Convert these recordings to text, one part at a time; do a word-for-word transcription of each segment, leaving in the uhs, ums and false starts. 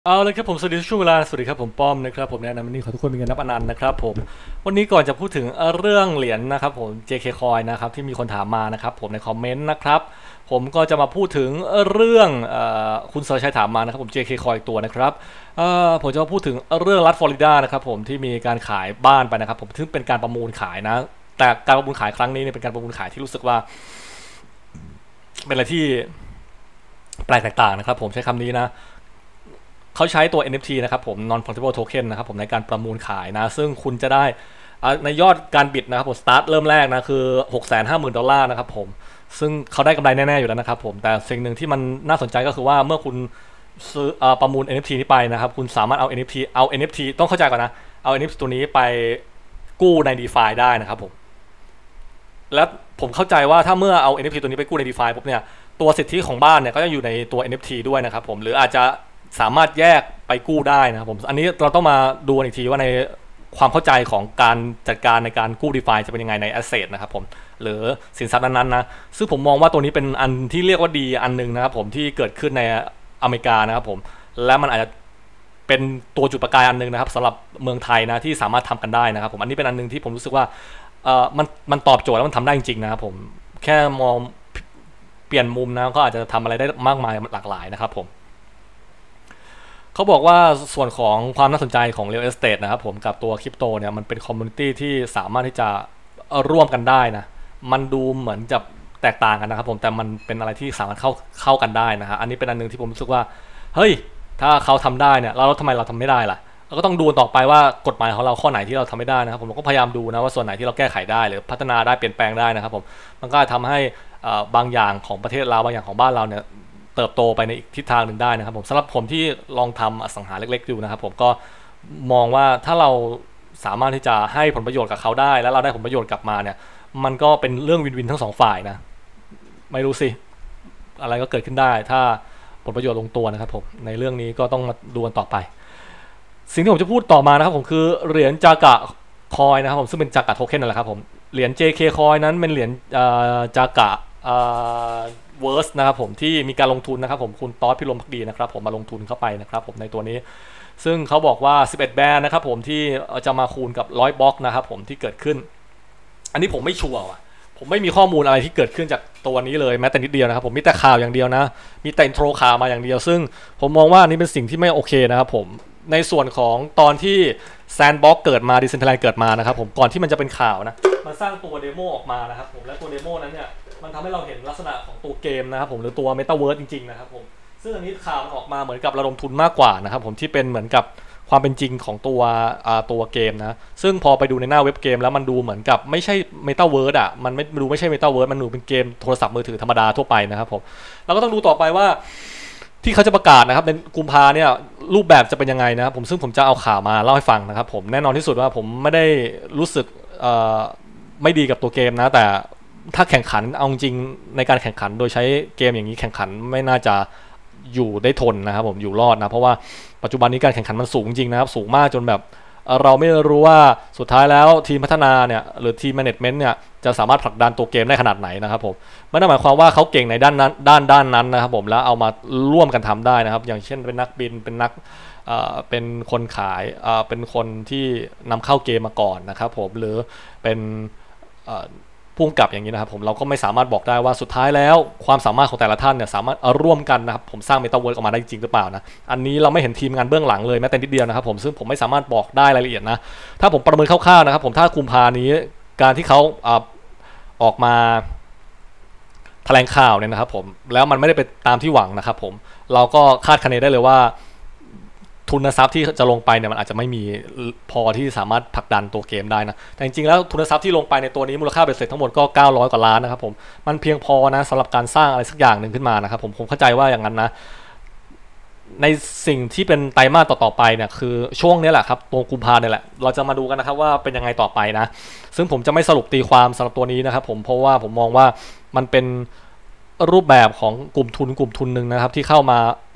เอาเลยครับผมสวัสดีทุกช่วงเวลาสวัสดีครับผมป้อมนะครับผมแนะนำวันนี้ขอทุกคนมีเงินนับอนันต์นะครับผมวันนี้ก่อนจะพูดถึงเรื่องเหรียญนะครับผม เจ เค Coin นะครับที่มีคนถามมานะครับผมในคอมเมนต์นะครับผมก็จะมาพูดถึงเรื่องคุณสรชัยถามมานะครับผม เจ เค Coin ตัวนะครับผมจะมาพูดถึงเรื่องรัฐฟลอริดานะครับผมที่มีการขายบ้านไปนะครับผมซึ่งเป็นการประมูลขายนะแต่การประมูลขายครั้งนี้เนี่ยเป็นการประมูลขายที่รู้สึกว่าเป็นอะไรที่แปลกแตกต่างนะครับผมใช้คำนี้นะเขาใช้ตัว เอ็น เอฟ ที นะครับผม non fungible token นะครับผมในการประมูลขายนะซึ่งคุณจะได้ในยอดการบิดนะครับผม start เริ่มแรกนะคือ หกแสนห้าหมื่น ดอลลาร์นะครับผมซึ่งเขาได้กำไรแน่ๆอยู่แล้วนะครับผมแต่สิ่งหนึ่งที่มันน่าสนใจก็คือว่าเมื่อคุณซื้อประมูล เอ็น เอฟ ที นี้ไปนะครับคุณสามารถเอา เอ็น เอฟ ที เอา เอ็น เอฟ ที ต้องเข้าใจก่อนนะเอา เอ็น เอฟ ที ตัวนี้ไปกู้ใน DeFi ได้นะครับผมและผมเข้าใจว่าถ้าเมื่อเอา เอ็น เอฟ ที ตัวนี้ไปกู้ใน DeFi ปุ๊บเนี่ยตัวสิทธิของบ้านเนี่ยก็จะอยู่ในตัว เอ็น เอฟ ที ด้วยนะครับผมหรืออาจจะสามารถแยกไปกู้ได้นะครับผมอันนี้เราต้องมาดูอีกทีว่าในความเข้าใจของการจัดการในการกู้ DeFi จะเป็นยังไงใน Asset นะครับผมหรือสินทรัพย์นั้นๆนะซึ่งผมมองว่าตัวนี้เป็นอันที่เรียกว่าดีอันนึงนะครับผมที่เกิดขึ้นในอเมริกานะครับผมและมันอาจจะเป็นตัวจุดประกายอันนึงนะครับสำหรับเมืองไทยนะที่สามารถทำกันได้นะครับผมอันนี้เป็นอันนึงที่ผมรู้สึกว่าเออมันมันตอบโจทย์แล้วมันทำได้จริงๆนะครับผมแค่มองเปลี่ยนมุมนะก็อาจจะทำอะไรได้มากมายหลากหลายนะครับผมเขาบอกว่าส่วนของความน่าสนใจของ Real Estate นะครับผมกับตัวคริปโตเนี่ยมันเป็นคอมมูนิตี้ที่สามารถที่จะร่วมกันได้นะมันดูเหมือนจะแตกต่างกันนะครับผมแต่มันเป็นอะไรที่สามารถเข้าเข้ากันได้นะฮะอันนี้เป็นอันนึงที่ผมรู้สึกว่าเฮ้ยถ้าเขาทำได้เนี่ยเราทำไมเราทำไม่ได้ล่ะเราก็ต้องดูต่อไปว่ากฎหมายของเราข้อไหนที่เราทำไม่ได้นะครับผมก็พยายามดูนะว่าส่วนไหนที่เราแก้ไขได้หรือพัฒนาได้เปลี่ยนแปลงได้นะครับผมมันก็ทำให้บางอย่างของประเทศเราบางอย่างของบ้านเราเนี่ยเติบโตไปในอีกทิศทางหนึ่งได้นะครับผมสำหรับผมที่ลองทำอสังหาเล็กๆดูนะครับผมก็มองว่าถ้าเราสามารถที่จะให้ผลประโยชน์กับเขาได้แล้วเราได้ผลประโยชน์กลับมาเนี่ยมันก็เป็นเรื่องวินวินทั้งสองฝ่ายนะไม่รู้สิอะไรก็เกิดขึ้นได้ถ้าผลประโยชน์ลงตัวนะครับผมในเรื่องนี้ก็ต้องมาดูกันต่อไปสิ่งที่ผมจะพูดต่อมานะครับผมคือเหรียญจากะคอยนะครับผมซึ่งเป็นจากะโทเค็นนั่นแหละครับผมเหรียญ เจ เค คอยนั้นเป็นเหรียญจากะเวิร์สนะครับผมที่มีการลงทุนนะครับผมคุณต๊อดพิรมภักดีนะครับผมมาลงทุนเข้าไปนะครับผมในตัวนี้ซึ่งเขาบอกว่าสิบเอ็ดแบรนด์นะครับผมที่จะมาคูณกับหนึ่งร้อยบล็อกนะครับผมที่เกิดขึ้นอันนี้ผมไม่ชัวร์ว่ะผมไม่มีข้อมูลอะไรที่เกิดขึ้นจากตัวนี้เลยแม้แต่นิดเดียวนะครับผมมีแต่ข่าวอย่างเดียวนะมีแต่อินโทรข่าวมาอย่างเดียวซึ่งผมมองว่านี่เป็นสิ่งที่ไม่โอเคนะครับผมในส่วนของตอนที่แซนด์บ็อกเกิดมาดิเซนทรัลไลน์เกิดมานะครับผมก่อนที่มันจะเป็นข่าวนะมันสร้างตัวเดโมออกมานะครับผมและตัวเดโมนั้นเนี่ยมันทำให้เราเห็นลักษณะของตัวเกมนะครับผมหรือตัวเมตาเวิร์สจริงๆนะครับผมซึ่งอันนี้ข่าวมันออกมาเหมือนกับระดมทุนมากกว่านะครับผมที่เป็นเหมือนกับความเป็นจริงของตัวตัวเกมนะซึ่งพอไปดูในหน้าเว็บเกมแล้วมันดูเหมือนกับไม่ใช่เมตาเวิร์สอ่ะมันไม่ดูไม่ใช่เมตาเวิร์สมันดูเป็นเกมโทรศัพท์มือถือธรรมดาทั่วไปนะครับผมเราก็ต้องดูต่อไปว่าที่เขาจะประกาศนะครับในกุมภาเนี่ยรูปแบบจะเป็นยังไงนะครับผมซึ่งผมจะเอาข่าวมาเล่าให้ฟังนะครับผมแน่นอนที่สุดว่าผมไม่ได้รู้สึกไม่ดีกับตัวเกมนะแต่ถ้าแข่งขันเอาจริงในการแข่งขันโดยใช้เกมอย่างนี้แข่งขันไม่น่าจะอยู่ได้ทนนะครับผมอยู่รอดนะเพราะว่าปัจจุบันนี้การแข่งขันมันสูงจริงนะครับสูงมากจนแบบเราไม่รู้ว่าสุดท้ายแล้วทีมพัฒนาเนี่ยหรือทีมแมเนจเมนต์เนี่ยจะสามารถผลักดันตัวเกมได้ขนาดไหนนะครับผมไม่ได้หมายความว่าเขาเก่งในด้านนั้นด้านด้านนั้นนะครับผมแล้วเอามาร่วมกันทำได้นะครับอย่างเช่นเป็นนักบินเป็นนักเป็นคนขายเป็นคนที่นำเข้าเกมมาก่อนนะครับผมหรือเป็นพุ่งกับอย่างนี้นะครับผมเราก็ไม่สามารถบอกได้ว่าสุดท้ายแล้วความสามารถของแต่ละท่านเนี่ยสามารถร่วมกันนะครับผมสร้างเมตาเวิร์สออกมาได้จริงหรือเปล่านะอันนี้เราไม่เห็นทีมงานเบื้องหลังเลยแม้แต่นิดเดียวนะครับผมซึ่งผมไม่สามารถบอกได้รายละเอียดนะถ้าผมประเมินคร่าวๆนะครับผมถ้ากุมภานี้การที่เขาออกมาแถลงข่าวเนี่ยนะครับผมแล้วมันไม่ได้เป็นตามที่หวังนะครับผมเราก็คาดคะเนได้เลยว่าทุนทรัพย์ที่จะลงไปเนี่ยมันอาจจะไม่มีพอที่สามารถผลักดันตัวเกมได้นะแต่จริงๆแล้วทุนทรัพย์ที่ลงไปในตัวนี้มูลค่าเบ็ดเสร็จทั้งหมดก็เก้าร้อยกว่าล้านนะครับผมมันเพียงพอนะสำหรับการสร้างอะไรสักอย่างหนึ่งขึ้นมานะครับผมผมเข้าใจว่าอย่างนั้นนะในสิ่งที่เป็นไตรมาสต่อๆไปเนี่ยคือช่วงนี้แหละครับตัวกุมภาเนี่ยแหละเราจะมาดูกันนะครับว่าเป็นยังไงต่อไปนะซึ่งผมจะไม่สรุปตีความสำหรับตัวนี้นะครับผมเพราะว่าผมมองว่ามันเป็นรูปแบบของกลุ่มทุนกลุ่มทุนหนึ่งนะครับที่เข้ามา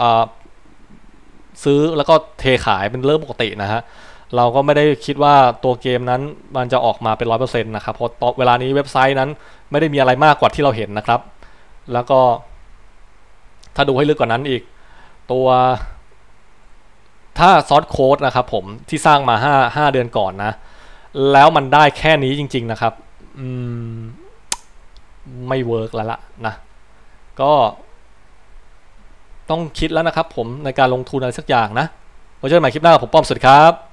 ซื้อแล้วก็เทขายเป็นเรื่องปกตินะฮะเราก็ไม่ได้คิดว่าตัวเกมนั้นมันจะออกมาเป็น ร้อยเปอร์เซ็นต์ นะครับเพราะเวลานี้เว็บไซต์นั้นไม่ได้มีอะไรมากกว่าที่เราเห็นนะครับแล้วก็ถ้าดูให้ลึกกว่านั้นอีกตัวถ้าซอสโค้ดนะครับผมที่สร้างมาห้า ห้าเดือนก่อนนะแล้วมันได้แค่นี้จริงๆนะครับอืมไม่เวิร์กแล้วล่ะนะก็ต้องคิดแล้วนะครับผมในการลงทุนอะไรสักอย่างนะไว้เจอกันใหม่คลิปหน้าผมป้อมสวัสดีครับ